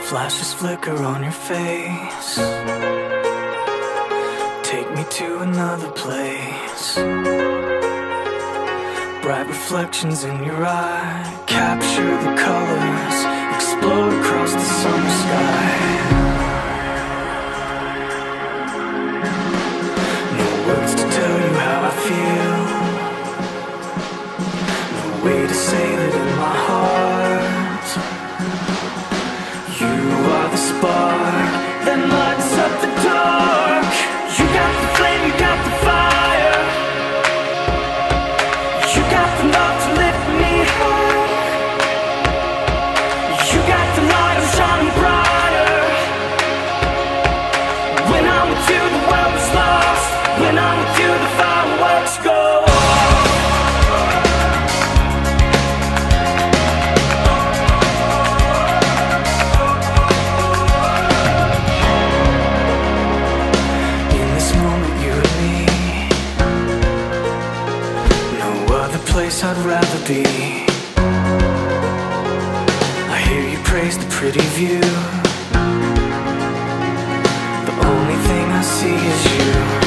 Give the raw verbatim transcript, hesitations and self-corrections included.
Flashes flicker on your face. Take me to another place. Bright reflections in your eye. Capture the colors. Explode across the summer sky. No words to tell you how I feel. No way to say that in my heart. You are the spark that lights up the dark. You got the flame, you got the fire. You got the love to lift me high. You got the light, I'm shining brighter. When I'm with you, the world is lost. When I'm with you, the fireworks go off. In this moment, you and me, no other place I'd rather be. I hear you praise the pretty view. The only thing I see is you.